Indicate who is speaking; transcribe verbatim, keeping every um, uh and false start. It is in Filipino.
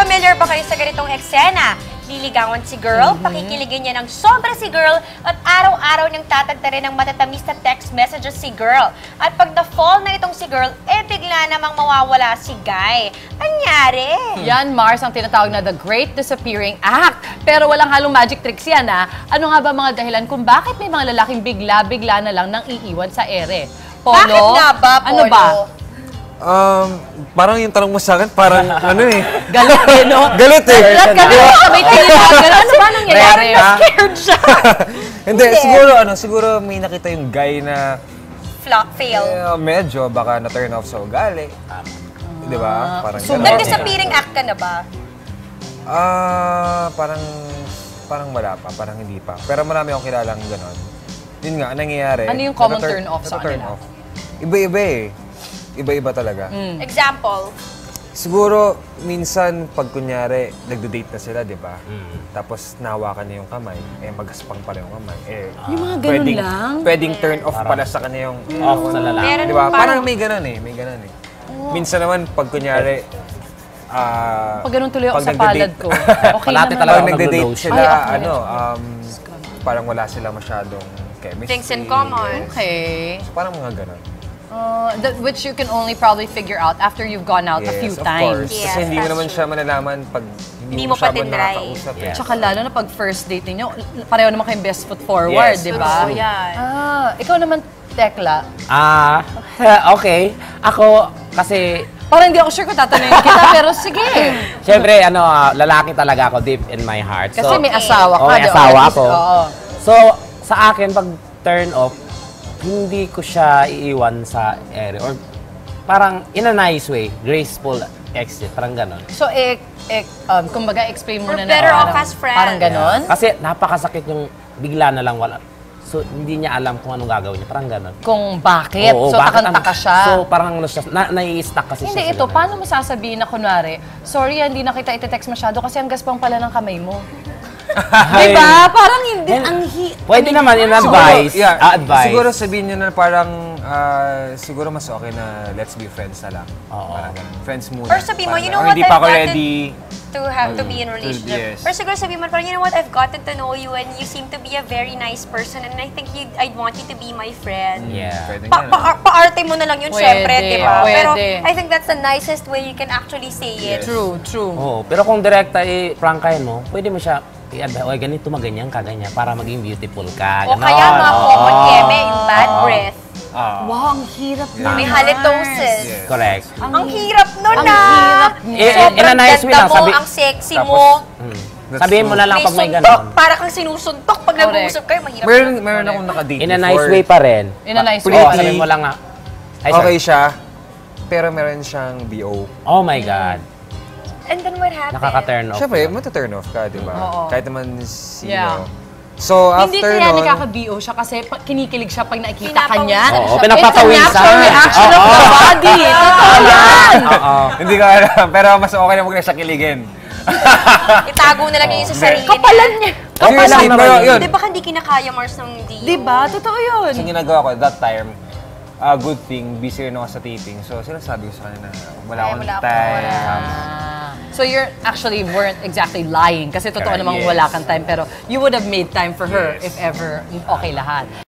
Speaker 1: Familiar ba kayo sa ganitong eksena? Liligawan si girl, mm-hmm. pakikiligin niya ng sobra si girl, at araw-araw niyang tatagtarin ng matatamis na text messages si girl. At pag na-fall na itong si girl, eh bigla namang mawawala si guy. Anyari?
Speaker 2: Yan, Mars, ang tinatawag na The Great Disappearing Act. Pero walang halong magic tricks yan, ha? Ano nga ba mga dahilan kung bakit may mga lalaking bigla-bigla na lang nang iiwan sa ere? Polo?
Speaker 1: Bakit nga ba, Polo?
Speaker 2: Ano ba?
Speaker 3: Um, parang yung tanong mo sa akin, parang ano eh.
Speaker 2: Galit eh, no?
Speaker 3: Galit eh.
Speaker 2: Galit ka ba? May tingin mo, gano'n. Ano ba nangyayari?
Speaker 1: Na-scared siya.
Speaker 3: Hindi, siguro ano, siguro may nakita yung guy na
Speaker 1: Flop, fail.
Speaker 3: Eh, medyo baka na-turn off sa ugali. Di ba? Parang
Speaker 2: so,
Speaker 3: gano'n.
Speaker 1: Nag-disappearing act ka na ba?
Speaker 3: Ah, parang parang wala pa, parang hindi pa. Pero marami akong kilalang gano'n. Yun nga, nangyayari.
Speaker 2: Ano yung common turn off sa
Speaker 3: turn
Speaker 2: kanila?
Speaker 3: off. Iba-iba eh. Iba-iba talaga.
Speaker 2: Mm.
Speaker 1: Example?
Speaker 3: Siguro, minsan, pag kunyari, nagde-date na sila, di ba?
Speaker 4: Mm.
Speaker 3: Tapos, nahawakan niya yung kamay, eh, magaspang pala yung kamay. Eh,
Speaker 2: Yung mga ganun
Speaker 3: pwedeng,
Speaker 2: lang?
Speaker 3: Pwedeng turn off pala sa kanya yung...
Speaker 4: Off sa lalaki.
Speaker 1: Meron
Speaker 3: Di ba?
Speaker 1: parang-
Speaker 3: Parang may ganun eh, may ganun eh. Minsan naman, pag kunyari, ah...
Speaker 2: Pag ganun tuloy ako
Speaker 3: pag
Speaker 2: sa
Speaker 3: nagde-date-
Speaker 2: palad ko. Okay
Speaker 4: Palate
Speaker 2: naman.
Speaker 4: talaga.
Speaker 3: Pag nagde-date
Speaker 4: naglo-lotion.
Speaker 3: sila,
Speaker 2: Ay, okay.
Speaker 3: ano, um, parang wala sila masyadong chemistry.
Speaker 1: Things in common.
Speaker 2: Okay.
Speaker 3: So, parang mga ganun.
Speaker 2: Uh, that, which you can only probably figure out after you've gone out a few
Speaker 3: Yes, of
Speaker 2: times.
Speaker 3: course.
Speaker 1: Yes,
Speaker 3: Kasi hindi mo
Speaker 1: that's
Speaker 3: naman
Speaker 1: true.
Speaker 3: siya malalaman pag hindi,
Speaker 1: Hindi
Speaker 3: mo
Speaker 1: mo pa
Speaker 3: siya
Speaker 1: tinry.
Speaker 3: nakakausap.
Speaker 4: Yeah.
Speaker 3: Eh.
Speaker 2: Tsaka lalo na pag first date ninyo, pareho naman kayong best foot forward,
Speaker 3: Yes,
Speaker 2: di ba?
Speaker 1: totoo yan.
Speaker 2: Ah, ikaw naman, Tekla.
Speaker 4: Ah, okay. Ako, kasi,
Speaker 2: Parang hindi ako sure kung tatanungin kita, pero sige.
Speaker 4: syempre, ano, ah, lalaki talaga ako deep in my heart.
Speaker 2: Kasi
Speaker 4: So,
Speaker 2: may asawa ka.
Speaker 4: oh, may
Speaker 2: di ba?
Speaker 4: asawa
Speaker 2: At least,
Speaker 4: ako.
Speaker 2: oo.
Speaker 4: So, sa akin, pag turn off, hindi ko siya iiwan sa ere. Or parang in a nice way, graceful exit, parang ganon.
Speaker 2: So, eh, eh, um, kumbaga, explain mo
Speaker 1: Or
Speaker 2: na
Speaker 1: better
Speaker 2: na
Speaker 1: off as friends.
Speaker 2: Parang ganon?
Speaker 4: Kasi napakasakit yung bigla na lang wala. So, hindi niya alam kung anong gagawin niya, parang ganon.
Speaker 2: Kung bakit.
Speaker 4: Oo,
Speaker 2: so,
Speaker 4: bakit
Speaker 2: takantaka
Speaker 4: ano-
Speaker 2: siya.
Speaker 4: So, parang ano siya, na, nai-stuck kasi
Speaker 2: Hindi,
Speaker 4: siya.
Speaker 2: ito,
Speaker 4: sa ganun.
Speaker 2: paano mo sasabihin na kunwari, sorry, hindi na kita iti-text masyado kasi ang gaspang pala ng kamay mo. Diba? Parang hindi,
Speaker 4: Then,
Speaker 2: ang hi...
Speaker 4: Pwede naman in advice.
Speaker 3: yeah,
Speaker 4: ah, advice.
Speaker 3: Siguro sabihin nyo na parang, ah, siguro mas okay na let's be friends na lang.
Speaker 4: Oo.
Speaker 3: Parang ganun. Friends muna.
Speaker 1: Or sabihin mo,
Speaker 3: Parang
Speaker 1: you know
Speaker 3: ganun.
Speaker 1: what,
Speaker 3: Hindi
Speaker 1: I've
Speaker 3: pa ako
Speaker 1: gotten
Speaker 3: ready.
Speaker 1: to have to be in a relationship.
Speaker 3: yes.
Speaker 1: Or siguro sabihin mo, parang, you know what, I've gotten to know you and you seem to be a very nice person and I think you, I'd want you to be my friend.
Speaker 4: Yeah.
Speaker 3: Pwede
Speaker 1: Pa,
Speaker 3: ganun.
Speaker 1: pa, paarte mo na lang yun,
Speaker 2: Pwede,
Speaker 1: syempre, di ba? Pero
Speaker 2: pwede.
Speaker 1: I think that's the nicest way you can actually say it.
Speaker 3: Yes.
Speaker 2: True, true.
Speaker 4: Oo, pero kung direkta i-prangkahin mo, pwede mo siya i-advise, oy, ganito maganyan ka, ganyan, para maging beautiful ka.
Speaker 1: O
Speaker 4: ganon.
Speaker 1: kaya mga
Speaker 4: Oo.
Speaker 1: common eme, yung bad breath.
Speaker 3: Ah.
Speaker 2: Wow, ang hirap na.
Speaker 1: May halitosis.
Speaker 3: Yes.
Speaker 4: Correct.
Speaker 1: Ang hirap nun
Speaker 2: Ang
Speaker 1: na.
Speaker 2: hirap niya.
Speaker 4: In- in a
Speaker 1: Sobrang
Speaker 4: nice way
Speaker 1: ganda
Speaker 4: lang,
Speaker 1: mo,
Speaker 4: sabi-
Speaker 1: ang sexy
Speaker 3: Tapos,
Speaker 1: mo.
Speaker 4: Hmm.
Speaker 3: That's
Speaker 4: Sabihin mo
Speaker 3: true.
Speaker 4: na lang
Speaker 1: May
Speaker 4: pag may
Speaker 1: suntok,
Speaker 4: ganon.
Speaker 1: para kang sinusuntok pag
Speaker 2: Correct.
Speaker 1: nag-uusap kayo, mahirap
Speaker 3: Meron,
Speaker 1: yun.
Speaker 3: meron akong nakadate
Speaker 4: In a nice
Speaker 3: before.
Speaker 4: way pa rin.
Speaker 2: In a nice
Speaker 4: Oo,
Speaker 2: way.
Speaker 4: sabihin mo lang nga. Ay,
Speaker 3: Okay
Speaker 4: sorry.
Speaker 3: siya, pero meron siyang B O.
Speaker 4: Oh my God.
Speaker 1: And then what happened?
Speaker 4: Nakaka-turn off.
Speaker 3: Siyempre, mata-turn off ka, di ba?
Speaker 2: Oo.
Speaker 3: Kahit naman sino.
Speaker 2: Yeah.
Speaker 3: So,
Speaker 2: Hindi
Speaker 3: after
Speaker 2: kaya
Speaker 3: nun,
Speaker 2: nagkaka-B O siya kasi pa- kinikilig siya pag nakikita ka
Speaker 1: Pinapawisan
Speaker 2: niya.
Speaker 4: Oo,
Speaker 1: siya.
Speaker 4: pinagpapawisan.
Speaker 2: It's a natural reaction of the body. Totoo yan.
Speaker 3: Oo. Hindi ko alam, pero mas okay na huwag na siya kiligin.
Speaker 1: Itago na lang yun sa sarili
Speaker 2: Kapalan niya.
Speaker 3: Seriously,
Speaker 4: naman
Speaker 3: pero
Speaker 4: yun.
Speaker 3: yun.
Speaker 1: Di ba hindi kinakaya, Mars, ng D O?
Speaker 2: Diba? Totoo yun.
Speaker 3: So, ginagawa ko that time, a good thing, busy rin ako sa taping. So, sinasabi ko sa kanya na wala
Speaker 1: Ay,
Speaker 3: akong
Speaker 1: wala akong
Speaker 3: time.
Speaker 2: Ah. So you're actually weren't exactly lying kasi totoo
Speaker 3: Correct,
Speaker 2: namang
Speaker 3: yes.
Speaker 2: wala kang time pero you would have made time for her
Speaker 3: Yes.
Speaker 2: if ever okay lahat.